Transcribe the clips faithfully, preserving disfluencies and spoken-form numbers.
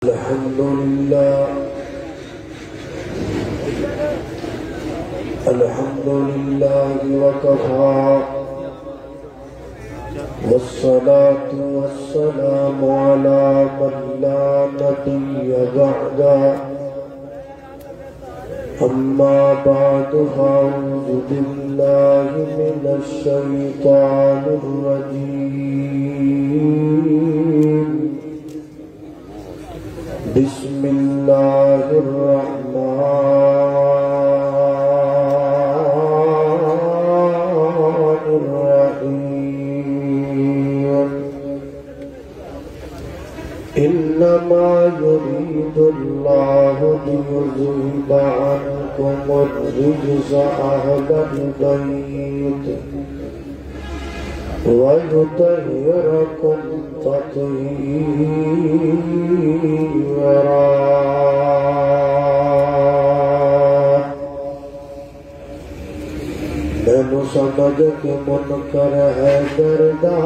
الحمد لله الحمد لله وكفى والصلاة والسلام على من لا نبي بعده أما بعد فأعوذ بالله من الشيطان الرجيم بسم الله الرحمن الرحيم إنما يريد الله ليذهب عنكم الرجس أهل البيت ويطهركم تطهيرا مینوں سمجھ کے منکر ہے دردا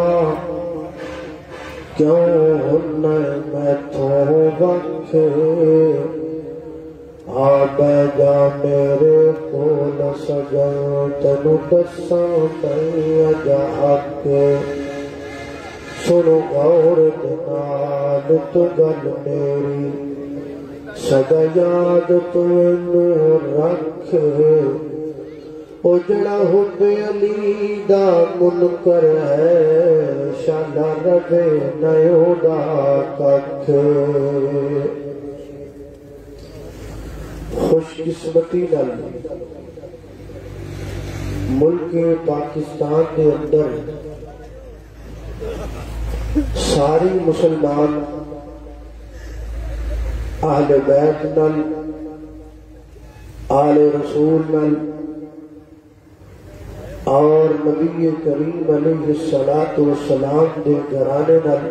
کیوں ہن میں تھوں بخشے آ بیجا میرے کول سجن تینوں دساں تیں اجا حق سنو غور دے نال تو گل میری سدا یاد تو اینوں رکھ او جڑا حب علی دا منکر ہے شالا ربے نیو دا ککھ خوش قسمتی نال ملک پاکستان کے اندر ساری مسلمان اہل بیت نال آل رسول نال اور نبی کریم علیہ الصلوۃ والسلام دے گھرانے نال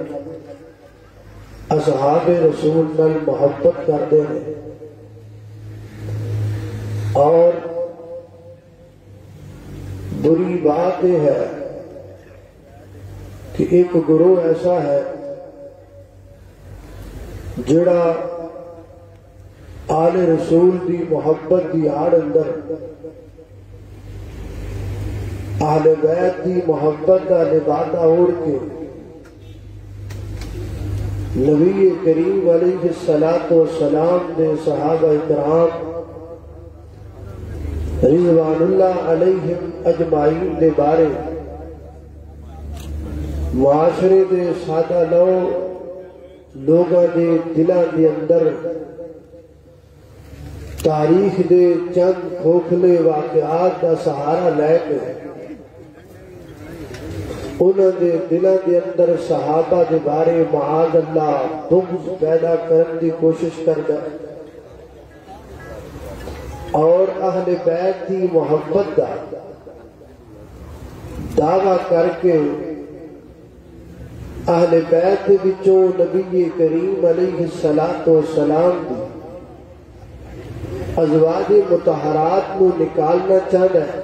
اصحاب رسول نال محبت کردے ہیں اور بری بات یہ ہے کہ ایک گروہ ایسا ہے جڑا آل رسول دی محبت دی آڑ اندر اہل بیت دی محبت دا لبادہ اوڑھ کے نبی کریم علیہ الصلوۃ والسلام دے صحابہ کرام رضوان اللہ علیہم اجمعین دے بارے معاشرے دے سادہ لو لوگاں دے دلاں دے اندر تاریخ دے چند کھوکھلے واقعات دا سہارا لے کے انہاں دے دلاں دے اندر صحابہ دے بارے معاذ اللہ بغض پیدا کرنے دی کوشش کردا اور اہل بیت کی محبت دا دعویٰ کر کے اہل بیت وچوں نبی کریم علیہ الصلوۃ والسلام دی ازواج مطہرات کو نکالنا چاہتا ہے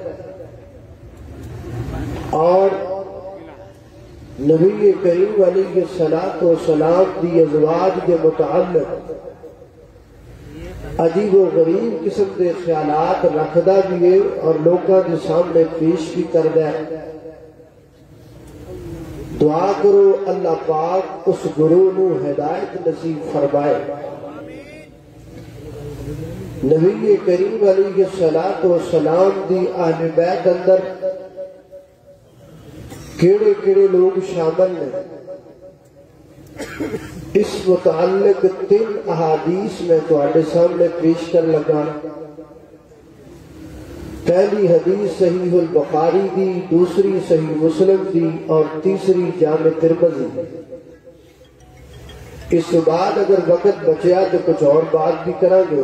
اور نبی کریم علیہ الصلوۃ والسلام دی ازواج کے متعلق عجیب و غریب قسم کے خیالات رکھدا بھی ہے اور لوگوں کے سامنے پیش بھی کردا ہے دعا کرو اللہ پاک اس گروہ نو ہدایت نصیب فرمائے نبی کریم علیہ الصلوۃ والسلام دی اہل بیت اندر کیڑے کیڑے لوگ شامل ہیں اس متعلق تین احادیث میں تواڈے سامنے پیش کر لگا پہلی حدیث صحیح البخاری دی دوسری صحیح مسلم دی اور تیسری جامع ترمذی اس بعد اگر وقت بچیا تو کچھ اور بات بھی کریں گے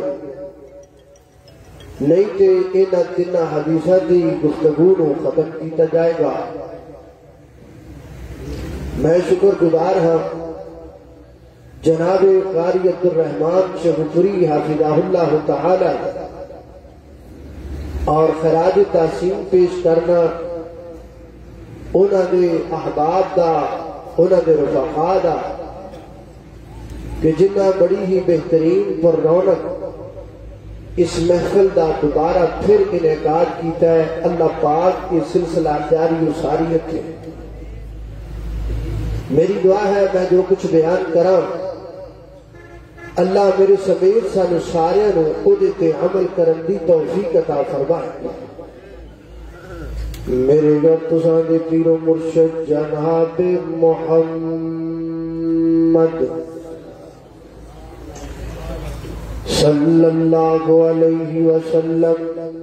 نہیں کہ انہاں تین حدیثاں دی گفتگو نو ختم کیتا جائے گا میں شکر گزار ہاں جناب قاری عبد الرحمن شہفری حافظہ اللہ تعالی اور خراج تحسین پیش کرنا انہوں نے احباب دا انہوں نے رفقا دا کہ جنہ بڑی ہی بہترین پر رونق اس محفل دا دوبارہ پھر انعقاد کیتا ہے، اللہ پاک کی سلسلہ جاری و ساری رکھے۔ میری دعا ہے میں جو کچھ بیان کراں اللہ میرے سمیت سانو سارے نو اودے تے عمل کرن دی توفیق عطا فرمائے۔ میرے گھر تساں دے پیر و مرشد جناب محمد صلی اللہ علیہ وسلم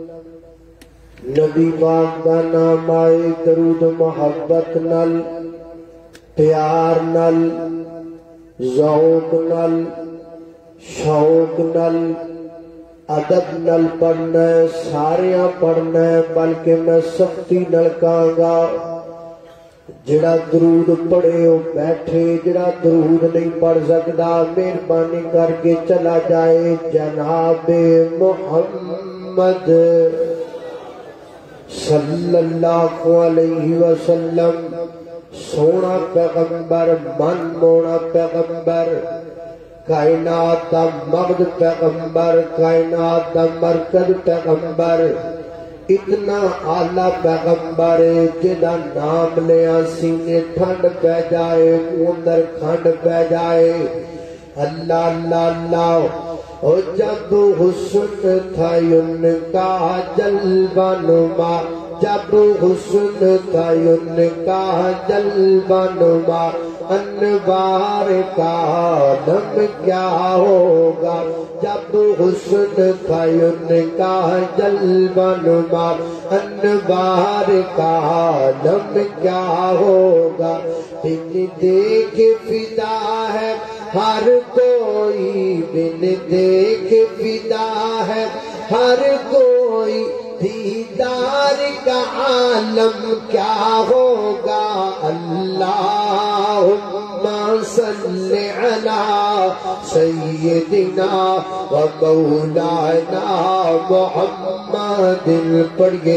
نبی پاک دا نام آئے درود محبت نل پیار نل ذوق نل شوق نل ادب نل پڑھنا ہے، ساریاں پڑھنا ہے، بلکہ میں سختی نل کہاں گا جڑا درود پڑھے وہ بیٹھے، جڑا درود نہیں پڑھ سکتا مہربانی کر کے چلا جائے۔ جناب محمد صلی اللہ علیہ وسلم سونا پیغمبر، من مونا پیغمبر، کائنات دا مغد پیغمبر، کائنات دا مرکز پیغمبر، اتنا اعلیٰ پیغمبر جدا نام لیا سینے ٹھنڈ پہ جائے، اندر کھنڈ پہ جائے۔ اللہ اللہ اللہ او جب حسن تھا ان کا جلوہ نما، جب حسن تھا ان کا جلوہ نما، انوار کا عالم کیا ہوگا جب حسن تھا ان کا جلوہ نما، انوار کا عالم کیا ہوگا۔ بن دیکھ فدا ہے ہر کوئی، بن دیکھ فدا ہے ہر کوئی، دیدار کا عالم کیا ہوگا۔ اللہم صلی علی سیدنا و مولانا محمد، پڑھئے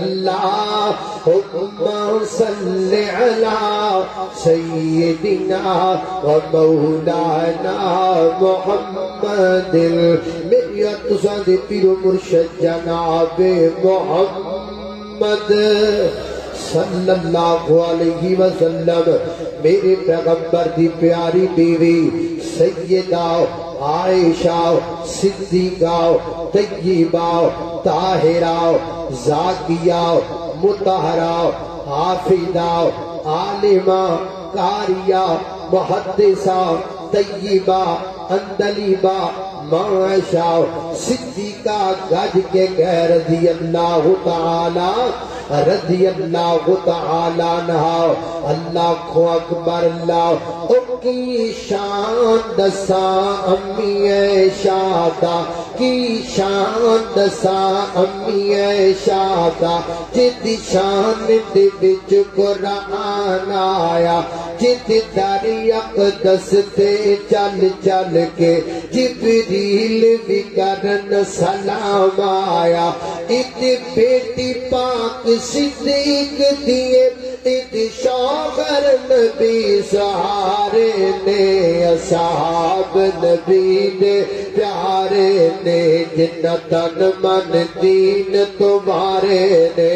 اللہم صلی علی سیدنا و مولانا محمد۔ میری اتساں دے پیر و مرشد جناب محمد صلی اللہ علیہ وسلم، میرے پیغمبر دی پیاری بیوی سیدہ عائشہ صدیقہ طیبہ طاہرہ زاکیہ مطہرہ حافظہ عالمہ قاریہ محدثہ طیبہ اندلیبہ معاشہ صدیقہ گج کے کہہ رضی اللہ تعالی رضی اللہ تعالی عنہ۔ اللہ کو اکبر، اللہ کی شان دساں امی شادہ کی شان دساں امی شادہ، جدی شان دے وچ قرآن آیا، جدی داری اقدس تے چل چل کے جبریل بھی کرن سلام آیا۔ ات بیٹی پاک صدیق دیے، ات شوہر نبی سہارے نے، اصحاب نبی نے پیارے نے، جنہ تن من دین تمہارے نے۔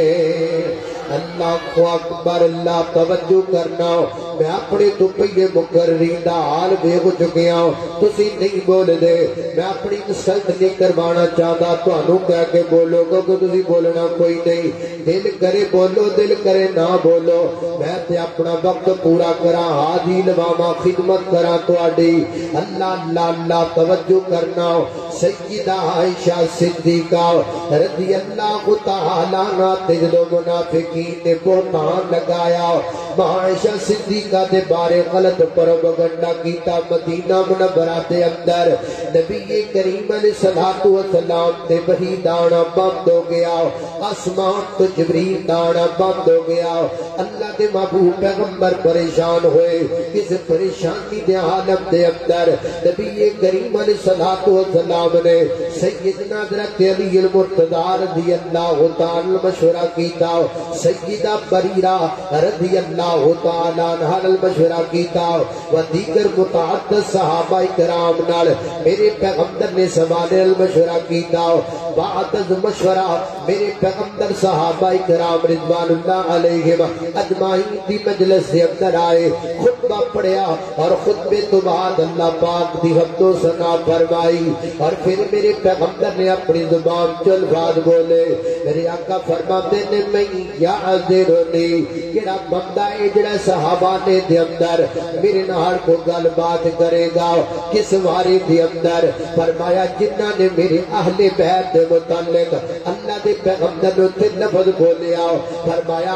اللہ کو اکبر، اللہ توجہ کرنا۔ میں اپنے تو پہیے مقررین دا حال بے ہو چکیا ہوں، تسی نہیں بول دے، میں اپنی انسلٹ نہیں کروانا چاہتا، تو انہوں کہہ کے بولو گو کہ تسی بولنا کوئی نہیں، دل کرے بولو، دل کرے نہ بولو۔ میں تے اپنا وقت پورا کرا، حاضی لواما خدمت کرا تو آڈی۔ اللہ اللہ اللہ توجہ کرنا۔ سیدہ عائشہ صدیقہ رضی اللہ تعالیٰ عنہ تے جدو منافقین نے بہتان لگایا، عائشہ صدیقہ دے بارے غلط پروپیگنڈا کیتا، مدینہ منورہ دے اندر نبی کریم علیہ الصلوۃ والسلام دے وحی دانا بند ہو گیا، آسمان تو جبریل دانا بند ہو گیا۔ اللہ دے محبوب پیغمبر پریشان ہوئے، اس پریشانی دے عالم دے اندر نبی کریم علیہ الصلوۃ والسلام نے سیدنا حضرت علی المرتضی رضی اللہ تعالی مشورہ کیتا، سیدہ بریرہ رضی اللہ تعالی عنہ مشورہ کیتا و دیگر متعدد صحابہ کرام نال میرے پیغمبر نے سوال مشورہ کیتا بعد از مشورہ میرے پیغمبر صحابہ کرام رضوان اللہ علیہم اجمعین دی مجلس سے اندر آئے خطبہ پڑھیا اور خطبے تو بعد اللہ پاک دی حمد و ثنا فرمائی اور پھر میرے پیغمبر نے اپنی زبان چل الفاظ بولے میرے آقا فرماتے نے میں یا حضرونی کیڑا بندہ ہے جڑا صحابہ نے دے اندر میرے نال کو گل بات کرے گا کس واری دے اندر فرمایا جنہ نے میرے اہل بیت دے متعلق اللہ دے پیغمبر نے تے لفظ بولیا فرمایا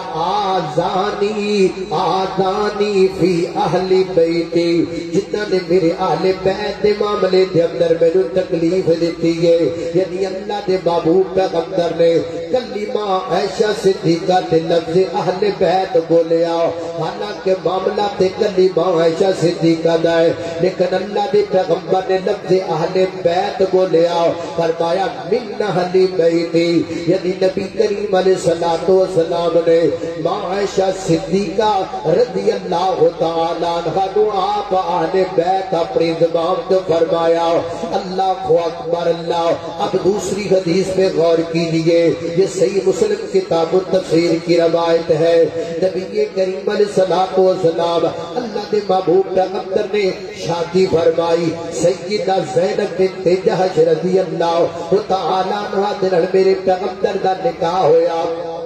آزانی آزانی فی اہل بیتی جنہ نے میرے اہل بیت دے معاملے دے اندر میرے تکلیف دیتی ہے یعنی اللہ دے بابو پیغمبر نے کلمہ عائشہ صدیقہ تے لفظ اہل بیت بولیا حالانکہ معاملہ تے کلمہ عائشہ صدیقہ دا ہے لیکن اللہ دے پیغمبر نے لفظ اہل بیت بولیا فرمایا من اہل بیتی یعنی نبی کریم علیہ الصلوۃ والسلام نے ماں عائشہ صدیقہ رضی اللہ تعالی عنہا کو آپ اہل بیت اپنی زبان سے فرمایا اللہ اکبر اللہ۔ اب دوسری حدیث پہ غور کیجئے یہ صحیح مسلم کتاب التفسیر کی روایت ہے نبی کریم علیہ الصلوۃ والسلام اللہ کے محبوب پیغمبر نے شادی فرمائی سیدہ زینب بنت جحش رضی اللہ تعالی عنہا دے نال میرے پیغمبر دا نکاح ہویا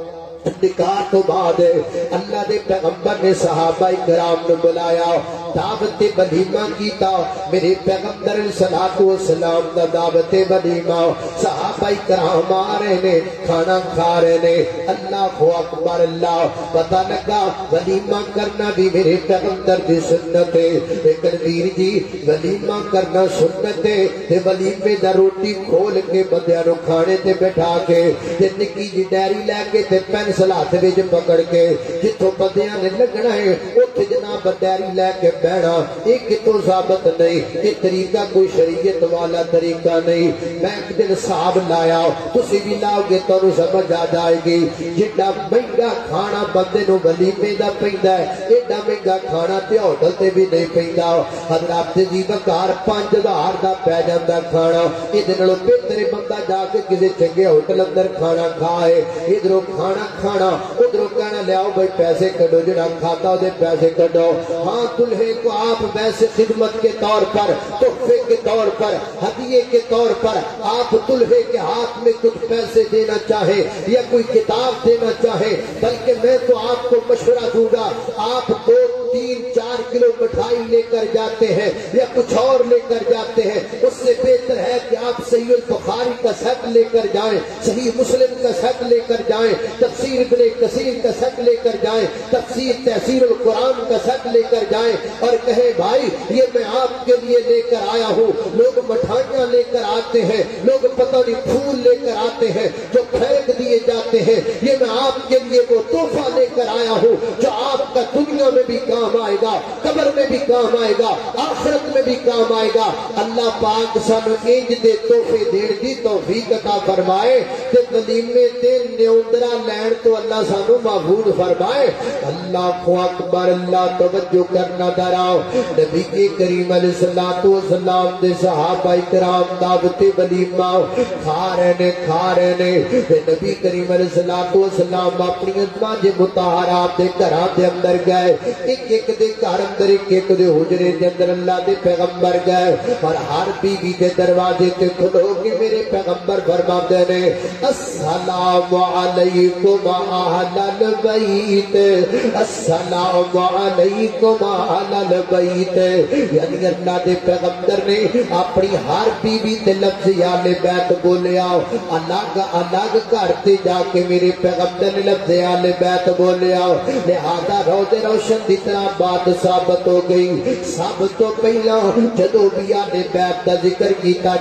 نکاح تو بعد اللہ دے پیغمبر نے صحابہ کرام نے بلایا دعوت ولیمہ کیتا میرے پیغمبر علیہ الصلوۃ والسلام دا دعوت ولیمہ صحابہ کرام آ رہے نے کھانا کھا رہے نے اللہ اکبر اللہ پتہ لگا ولیمہ کرنا بھی میرے پیغمبر دی سنت ہے لیکن ویر جی ولیمہ کرنا سنت ہے تے ولیمے دا روٹی کھول کے بندیاں نو کھانے تے بٹھا کے تے نکی جی ڈیری لے کے تے پین سلاتھ وچ پکڑ کے جتھوں بندیاں نے لگنا ہے اوتھے جناب ڈیری لے کے بہنا یہ کتوں ثابت نہیں یہ طریقہ کوئی شریعت والا طریقہ نہیں میں ایک دن صاحب لایا تسی بھی لاؤ گے تو سمجھ آ جائے گی جڈا مہنگا کھانا بندے نو ولیمے دا پیندا ہے ایڈا مہنگا کھانا تے ہوٹل تے بھی نہیں پیندا حضرات جی بکار پانچ ہزار دا پی جاندا کھانا ادھر نالوں بہتر بندہ جا کے کسی چنگے ہوٹل اندر کھانا کھائے ادھروں کھانا کھانا ادھروں کہنا لیاؤ بھائی پیسے کڈو جڑا کھاتا دے پیسے کڈو ہاں دلہے کو آپ ویسے خدمت کے طور پر تحفے کے طور پر ہدیے کے طور پر آپ دلہے کے ہاتھ میں کچھ پیسے دینا چاہے یا کوئی کتاب دینا چاہے بلکہ میں تو آپ کو مشورہ دوں گا آپ دو تین چار کلو مٹھائی لے کر جاتے ہیں یا کچھ اور لے کر جاتے ہیں اس سے بہتر ہے کہ آپ صحیح البخاری کا سیٹ لے کر جائیں صحیح مسلم کا سیٹ لے کر جائیں تفسیر ابن کثیر کا سیٹ لے کر جائیں تفسیر تفسیر القرآن کا سیٹ لے کر جائیں اور کہے بھائی یہ میں آپ کے لیے لے کر آیا ہوں لوگ مٹھائیاں لے کر آتے ہیں لوگ پتہ نہیں پھول لے کر آتے ہیں جو پھینک دیے جاتے ہیں یہ میں آپ کے لیے وہ تحفہ لے کر آیا ہوں جو آپ کا دنیا میں بھی کام آئے گا قبر میں بھی کام آئے گا آخرت میں بھی کام آئے گا اللہ پاک سانو انج دے تحفے دین دی توفیق عطا فرمائے تے ولیمے تے نیوندرا لین تو اللہ سانو محفوظ فرمائے اللہ اکبر اللہ توجہ کرنا دراؤ نبی کے کریم علیہ الصلوۃ والسلام دے صحابہ کرام دعوت ولیمہ کھا رہے نے کھا رہے نے نبی کریم علیہ الصلوۃ والسلام اپنی ازواج مطہرات دے گھراں دے اندر گئے ایک ایک دے گھر اندر ایک ایک دے حجرے دے اندر اللہ دے پیغمبر گئے اور ہر بیوی دے دروازے تے کھلو کے میرے پیغمبر فرماتے نے السلام علیکم اہل البیت السلام علیکم اہل البیت یعنی اللہ دے پیغمبر نے اپنی ہر بیوی تے لفظ اہل بیت بولیا الگ الگ گھر تے جا کے میرے پیغمبر نے لفظ اہل بیت بولیا لہذا روز روشن دی طرح بات ثابت ہو گئی سب تو پہلا جدو بھی اہل بیت کا ذکر کیتا جائے گا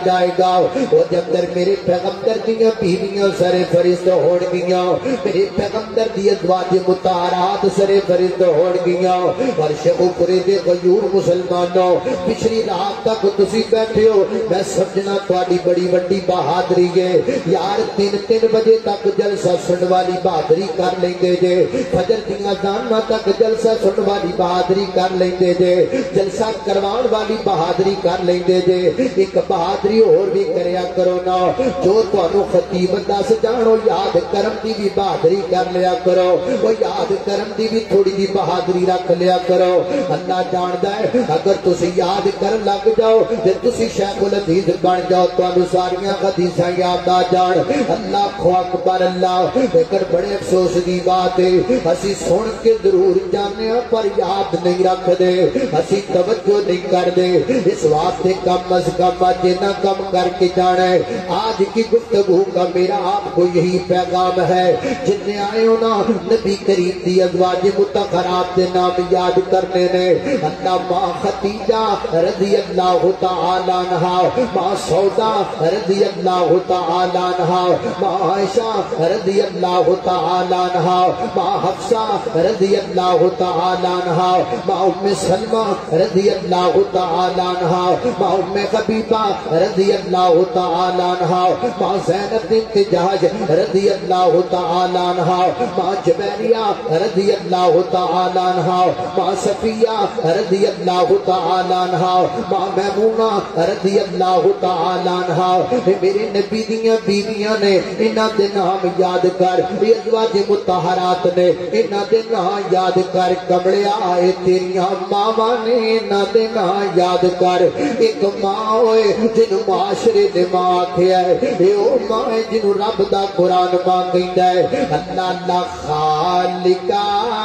وہ جب در میرے پیغمبر دیاں بیویاں سرے فرشت ہوڑ گیاں میرے پیغمبر دی ازواج مطہرات سرے فرشت ہوڑ گیاں اور شیخ پورے دے غیور مسلمانوں پچھلی رات تک تسی بیٹھے ہو میں سمجھنا تواڈی بڑی وڈی بہادری ہے یار تین تین بجے تک جلسہ سن والی بہادری کر لیندے جے فجر دیاں اذاناں تک جلسہ سن والی بہادری کر لیندے جے جلسہ کروان والی بہادری کر لیندے جے ایک بہادری اور بھی کریا کرو نا جو تانوں خطیب دس جانو یاد کرم دی بھی بہادری کر لیا کرو وہ یاد کرم دی بھی تھوڑی دی بہادری رکھ لیا کرو اللہ جاندا ہے اگر تسی یاد کرن لگ جاؤ تے تسی شیخ الحدیث بن جاؤ تانوں ساریاں حدیثاں یاد آ جان اللہ اکبر اللہ لیکن بڑے افسوس دی بات ہے اسی سن کے ضرور جانے پر یاد نہیں رکھ دے اسی توجہ نہیں کر دے اس واسطے کم از کم جنا کم کر کے جانا ہے آج کی گفتگو کا میرا آپ کو یہی پیغام ہے جتنے آئے ہو نا نبی کریم دی ازواج مطہرات کے نام یاد کرنے نے اللہ ماں خدیجہ رضی اللہ تعالی عنہا ماں سودا رضی اللہ تعالی عنہا ماں عائشہ رضی اللہ تعالی عنہا ماں حفصہ رضی اللہ تعالی عنہا ماں ام سلمہ رضی اللہ تعالی عنہا ماں ام حبیبہ رضی اللہ تعالی عنہا ماں زینب بنت جہش رضی اللہ تعالی عنہا ماں جبیریہ رضی اللہ تعالی عنہا ماں صفیہ رضی اللہ تعالی عنہا ماں میمونہ رضی اللہ تعالی عنہا میرے نبی دیاں بیویاں نے انہاں دے نام یاد کر ازواج مطہرات نے انہاں دے نام یاد کر کمڑیا اے تیریاں ماواں نے انہاں دے نام یاد کر ایک ماں ہوئے جنوں معاشرے نے ماں آکھیا ہے اے او ماں ہے جنوں رب دا قرآن ماں کہندا ہے اللہ اللہ خالقا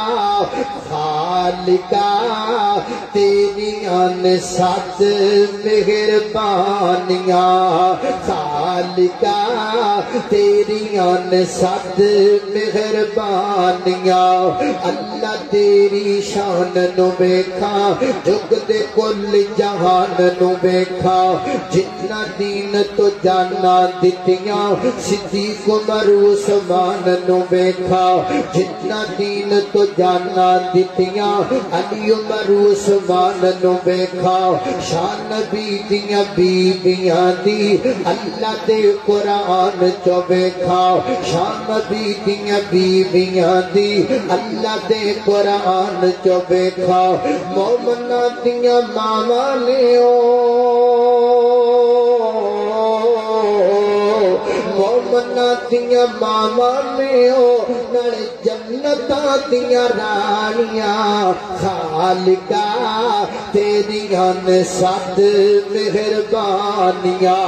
خالقا تیریاں نے سات مہربانیاں خالقا تیریاں نے سات مہربانیاں اللہ تیری شان نو ویکھاں جگ دے کل جہان نو ویکھاں جتنا دین تو جانا دتیاں صدیق عمر عثمان نو ویکھاں جتنا دین تو جانا دتیاں علی عمر عثمان نو ویکھاں شان نبی دیاں بیبیاں دی اللہ دے قرآن چو ویکھاں شان نبی دیاں بیبیاں دی اللہ دے قرآن چو ویکھاں مومنہ دیاں ماواں نے مومنہ دیاں ماواں نے نال جنتاں دیاں رانیاں خالقا تیریاں نے سات مہربانیاں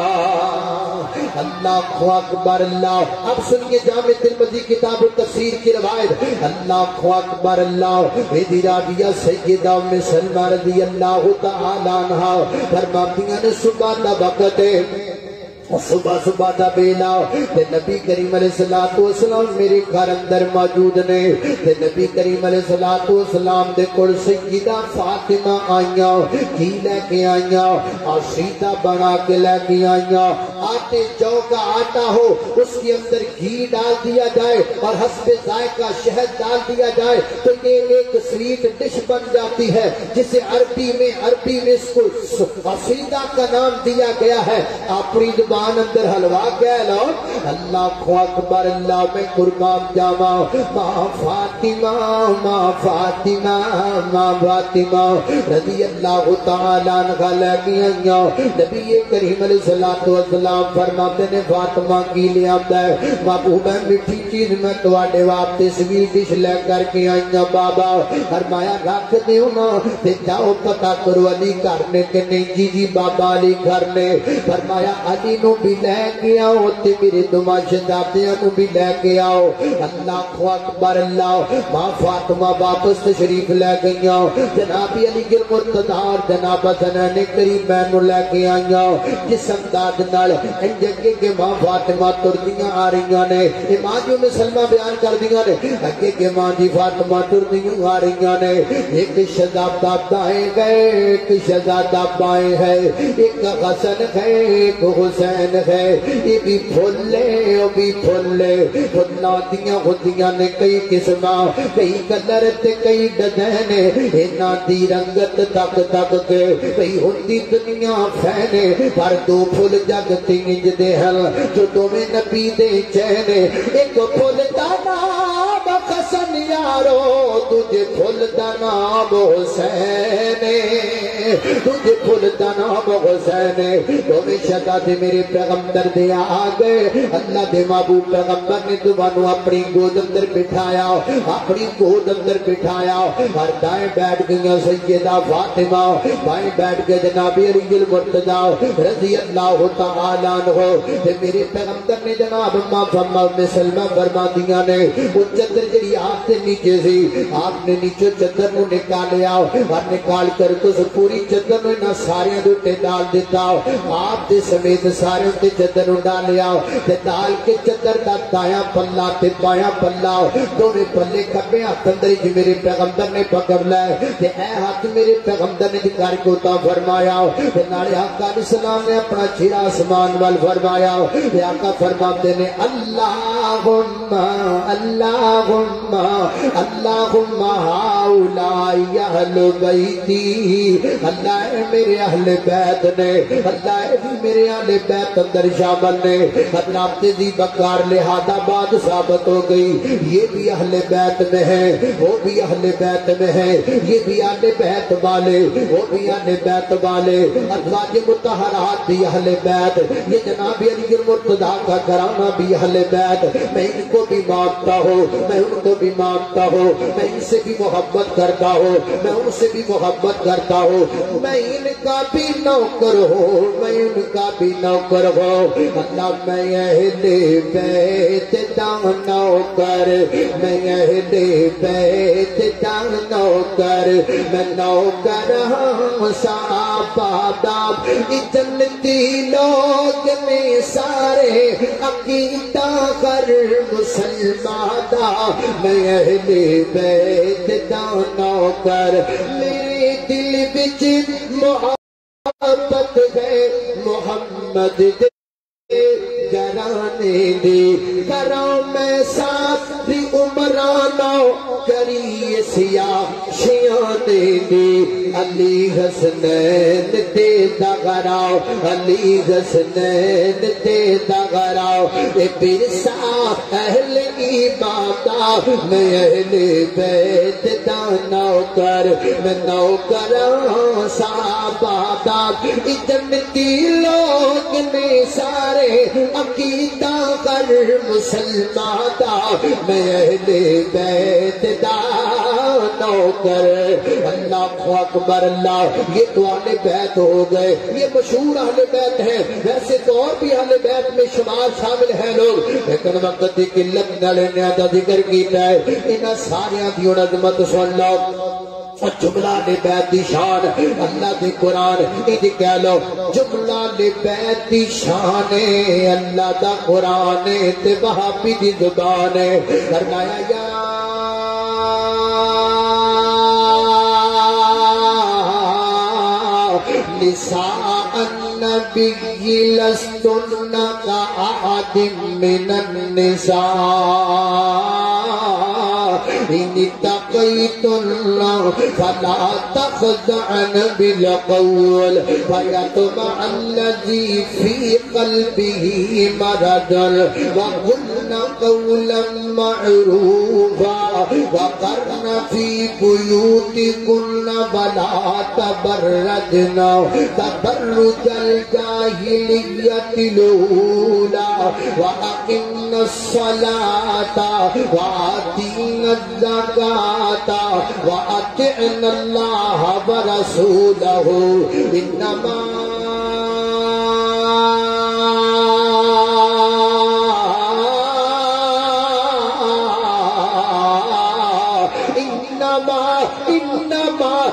اللہ اکبر اللہ اب سنیے جامع ترمذی کتاب التفسیر کی روایت اللہ اکبر اللہ میری راویہ سیدہ ام سلمہ رضی اللہ تعالی عنہا فرماتی ہیں صبح دا وقت ہے صبح صبح دا بیلا تے نبی کریم علیہ السلام میرے گھر اندر موجود نے تے نبی کریم علیہ السلام دے کول سیدہ فاطمہ آئیاں کی لے کے آئیاں اور سیدہ بنا کے لے کے آئیاں آٹے جو کا آٹا ہو اس کے اندر گھی ڈال دیا جائے اور حسب ذائقہ شہد ڈال دیا جائے تو یہ ایک سویٹ ڈش بن جاتی ہے جسے عربی میں عربی میں اس کو سیدہ کا نام دیا گیا ہے اپنی زبان اندر حلوہ کہہ لو اللہ اکبر اللہ میں قربان جاواں ماں فاطمہ ماں فاطمہ ماں فاطمہ رضی اللہ تعالی عنہا لے کے آئیاں نبی کریم علیہ السلام فرماتے نے فاطمہ کی لے آتا ہے محبوب ہے میٹھی چیز میں تواڈے واسطے سویٹ ڈش لے کر کے آئیاں بابا فرمایا رکھ دیو نا تے جاؤ پتہ کرو علی گھر نے کہ نہیں جی جی بابا علی گھر نے فرمایا علی نو بھی لے کے آؤ تے میرے دما شہزادیاں نو بھی لے کے آؤ اللہ اکبر اللہ ماں فاطمہ واپس تشریف لے گئیاں جناب علی گل مرتضی اور جناب حسنین کریمین نو لے کے آئیاں جس انداز نال اگے کے ماں فاطمہ تردیاں آ رہی نے ماں جو میں سلمہ بیان کر دیا نے اگے کے ماں جی فاطمہ تردیاں آ رہی نے ایک شہزادہ دائیں گئے ایک شہزادہ بائیں ہے ایک حسن ہے ایک حسین ہے یہ بھی پھولے وہ بھی پھولے پھولاں دیاں ہوندیاں نے کئی قسماں کئی کلر تے کئی ڈیزائن انہاں دی رنگت تک تک کے کئی ہوندی دنیا فینے پر دو پھول جگ تینج دے ہل جو دوویں نبی دے چین ایک پھول دا نام حسن یارو تجھے پھول دا نام حسین تجھے پھول دا نام حسین دوویں شہزادے میرے پیغمبر دے آ گئے اللہ دے محبوب پیغمبر نے تمہانوں اپنی گود اندر بٹھایا اپنی گود اندر بٹھایا اور دائیں بیٹھ گئیں سیدہ فاطمہ بائیں بیٹھ گئے جناب علی المرتضی رضی اللہ تعالی عنہ تے میرے پیغمبر نے جناب اماں فما میں سلمہ فرما دیا نے وہ چادر جڑی آپ سے نیچے سی آپ نے نیچے چادر نو نکالیا اور نکال کر اس پوری چادر نو انہاں سارے دے اوتے ڈال دیتا آپ دے سمیت سارے تے چادر نو ڈالیا تے ڈال کے چادر دا دایاں پلہ تے بایاں پلہ دونوں پلے کھبے ہاتھ اندر جی میرے پیغمبر نے پکڑ لے تے اے ہاتھ میرے پیغمبر نے دکھار کو تا فرمایا تے نالے آقا علیہ السلام نے اپنا چہرہ آسمان وال فرمایا تے آقا فرماتے نے اللہم اللہم اللہم ہاؤلائی اہل بیتی اللہ اے میرے اہل بیت نے اللہ اے بھی میرے اہل بیت اندر شامل نے اللہ تیزی بکار لہذا بعد ثابت ہو گئی یہ بھی اہل بیت میں ہے وہ بھی اہل بیت میں ہے یہ بھی اہل بیت والے وہ بھی اہل بیت والے ازواج مطہرات بھی اہل بیت یہ جناب علی المرتضیٰ کا گھرانہ بھی اہل بیت میں ان کو بھی مانتا ہوں میں ان کو بھی مانتا ہوں میں ان سے بھی محبت کرتا ہوں میں ان سے بھی محبت کرتا ہوں میں ان کا بھی نوکر ہوں میں ان کا بھی نوکر ہوں اللہ میں اہل بیت دا نوکر میں اہل بیت دا نوکر میں نوکر ہوں صحابہ دا جنتی لوگ میں سارے عقیدہ کر مسلمان دا میں اہل بیت دا نوکر میرے دل وچ محبت ہے محمد دے گرانے دی کراں میں ساتھ بھی عمرانو کری سیاہ شیانے دی علی حسنین دے دغراؤ علی حسنین دے دغراؤ اے برسا اہل ایماندہ میں اہل بیت دا نوکر میں نوکراں صحابہ دا جنتی لوگ نے سارے عقیدہ کر مسلمان دا میں اہل بیت دا نوکر اللہ اکبر اللہ یہ تو اہل بیت ہو گئے یہ مشہور اہل بیت ہیں ویسے تو اور بھی اہل بیت میں شمار شامل ہیں لوگ لیکن وقت کی قلت نال نے ذکر کیتا ہے انہاں ساریاں دی عظمت سن لو جملہ لے بیت دی شان اللہ دی قرآن ایدی کہہ لو جملہ لے بیت دی شان اللہ دا قرآن تے وہابی دی زبان فرمایا یا نساء النبی لستن کا احد من النساء ان اتقیتن فلا تخضعن بالقول فیطمع الذی فی قلبه مرض وقلن قولا معروفا وقرن فی بیوتکن ولا تبرجن تبرج الجاہلیت الاولی وأقمن الصلاة وآتین الزکاة وأطعن اللہ ورسولہ انما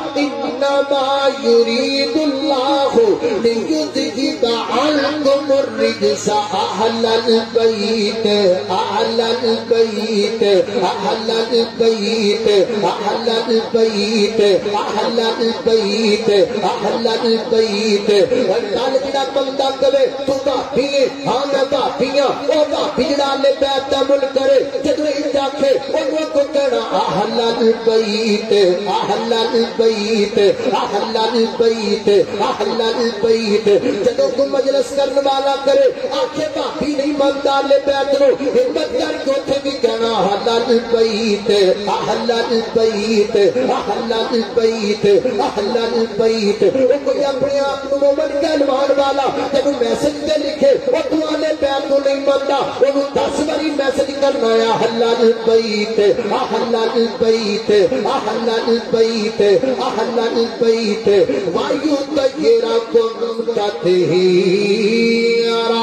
انما يريد الله ليذهب عنكم الرجس أهل البيت أهل البيت أهل البيت أهل البيت أهل البيت أهل البيت والتالي جدا بندہ کرے تو باپی ہاں میں باپی ہاں وہ باپی جدا لے بیت عمل کرے جدو ایک آکھے انہوں کو کہنا أهل البيت أهل البيت أهل البيت أهل البيت جدو کو مجلس کرنے والا کرے آنکھیں باپی نہیں مانتا لے بیت نو ہمت کر کو تھے بھی کہنا أهل البيت أهل البيت أهل البيت أهل البيت وہ کوئی اپنے آپ کو مومن کہلوان والا جب میسج دے لکھے وہ تمہارے بیت کو نہیں مانتا وہ دس باری میسج کرنا ہے أهل البيت أهل البيت أهل البيت أهل البيت ويطهركم تطهيرا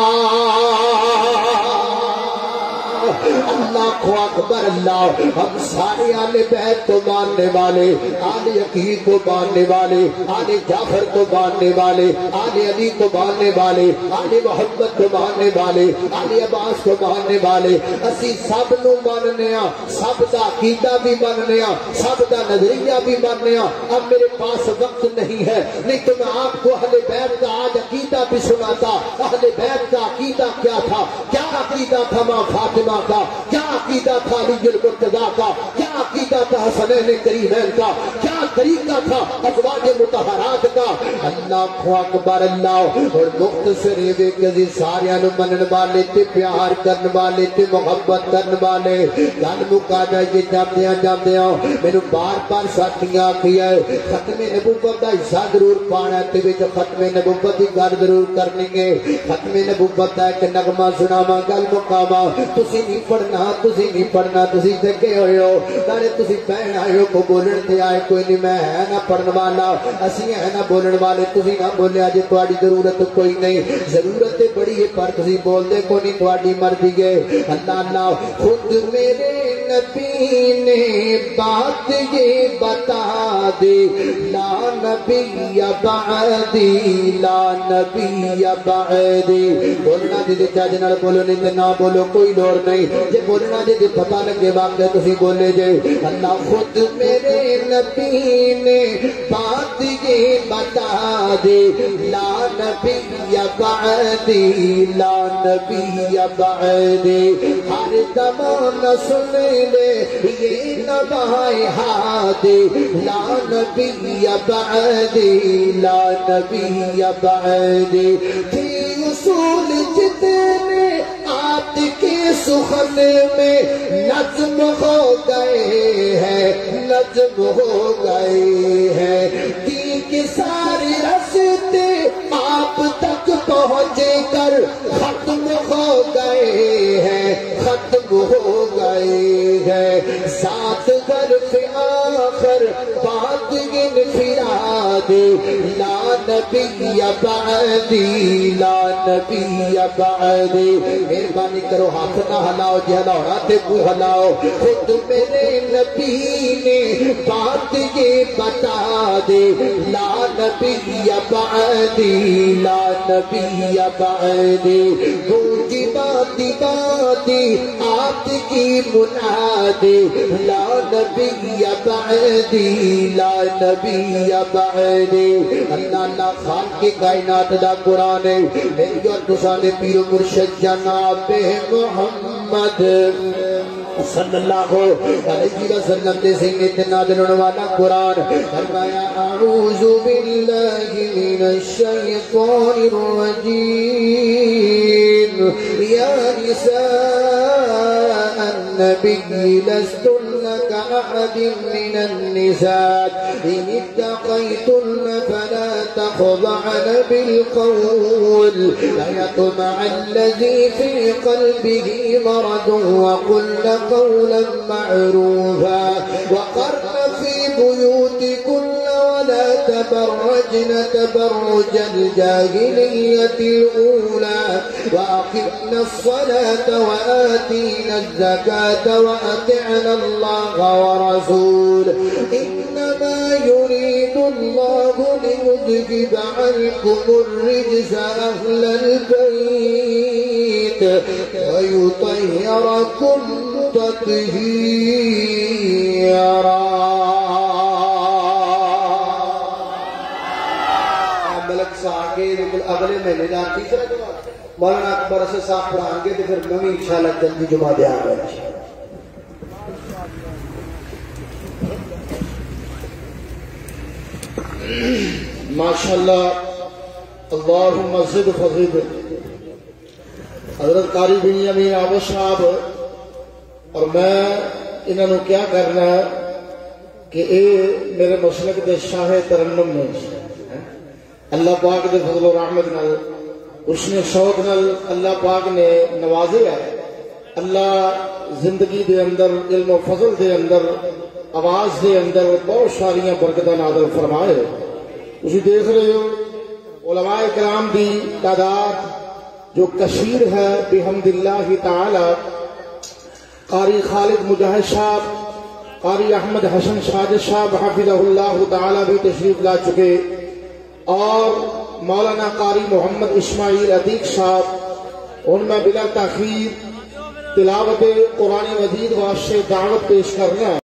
اللہ کو اکبر اللہ ہم سارے آل بیت کو ماننے والے آل یقین کو ماننے والے آل جعفر کو ماننے والے آل علی کو ماننے والے آل محمد کو ماننے والے آل عباس کو ماننے والے اسی سب نو ماننے ہاں سب دا عقیدہ بھی ماننے ہاں سب دا نظریہ بھی ماننے ہاں اب میرے پاس وقت نہیں ہے نہیں تو میں آپ کو اہل بیت کا آج عقیدہ بھی سناتا اہل بیت کا عقیدہ کیا تھا کیا عقیدہ تھا ماں فاطمہ کا کیا عقیدہ تھا علی المرتضیٰ کا کیا عقیدہ تھا حسنین کریمین کا کیا طریقہ تھا ازواج مطہرات کا اللہ اکبر اللہ اور مختصر یہ کہ سارے نو منن والے تے پیار کرن والے تے محبت کرن والے گل مکا جائے جاندیاں جاندیاں مینوں بار بار ساتھیاں آکھیا ہے ختم نبوت دا حصہ ضرور پانا تے وچ ختم نبوت دی گل ضرور کرنی ہے ختم نبوت دا ایک نغمہ سناواں گل مکاواں تسی نہیں پڑھنا تسی نہیں پڑھنا تسی تھکے ہوئے ہو نالے تسی پہن آئے ہو کو بولن تے آئے کوئی نہیں میں ہے نہ پڑھن والا اسی ہے نہ بولن والے تسی نہ بولے اج تہاڈی ضرورت کوئی نہیں ضرورت بڑی ہے پر تسی بول دے کوئی نہیں تہاڈی مرضی ہے اللہ اللہ خود میرے نبی نے بات یہ بتا دے لا نبی بعدی لا نبی بعدی بولنا جی چاج نال بولو نہیں تے نہ بولو کوئی لوڑ نہیں جے بولنا جے پتہ لگے واقعہ تسی بولے جے اللہ خود میرے نبی نے بات یہ بتا دے لا نبی بعدی لا نبی بعدی ہر زمانہ سن لے یہ نبائے ہادے لا نبی بعدی لا نبی بعدی تھی اصول جتنے آپ کے سخن میں نظم ہو گئے ہیں نظم ہو گئے ہیں دین کے سارے راستے آپ تک پہنچے کر ختم ہو گئے ہیں ختم ہو گئے ہیں ساتھ غرف آخر بات انفراد لا نبی بعدی لا نبی بعدی مہربانی کرو ہاتھ نہ ہلاؤ جی ہلاؤ تے کو ہلاؤ خود میرے نبی نے بات یہ بتا دے لا نبی بعدی لا نبی بعدی گونجی باتی باتی آپ کی منادی لا نبی بعدی لا نبی بعدی اللہ اللہ خان کی کائنات دا قرآن ہے میری اور تسانے پیر و مرشد جناب محمد صلی اللہ علیہ وسلم دے سنگے تے نازل ہونے والا قرآن فرمایا اعوذ باللہ من الشیطان الرجیم یا نساء النبی لستن كأحد من النساء إن اتقيتن فلا تخضعن بالقول فيطمع الذي في قلبه مرض وقلن قولا معروفا وقرن في بيوتكن ولا تبرجن تبرج الجاهلية الأولى وأقمنا الصلاة وآتينا الزكاة وأطعنا الله ورسوله إنما يريد الله ليذهب عنكم الرجس أهل البيت كنت تهيرا ملک سے آگے اگلے مہینے کا تیسرا جمعہ مولانا اکبر سے صاحب پڑھائیں گے تو پھر میں بھی انشاءاللہ جلدی جمعہ دے آ گئے ماشاءاللہ اللہم زد فضد حضرت قاری بن یمین عابد صاحب اور میں انہوں نے کیا کرنا ہے کہ اے میرے مسلک دے شاہ ترنم میں اللہ پاک دے فضل و رحمت نال اس نے شوق نال اللہ پاک نے نوازے ہے اللہ زندگی دے اندر علم و فضل دے اندر آواز دے اندر بہت ساریاں برکتاں نازل فرمائے اسی دیکھ رہے ہو علماء کرام دی تعداد جو کثیر ہے بحمد اللہ تعالی قاری خالد مجاہد صاحب قاری احمد حسن ساجد صاحب حفظہ اللہ تعالی بھی تشریف لا چکے اور مولانا قاری محمد اسماعیل عتیق صاحب ان میں بلا تاخیر تلاوت قرآن مجید واسطے دعوت پیش کرنا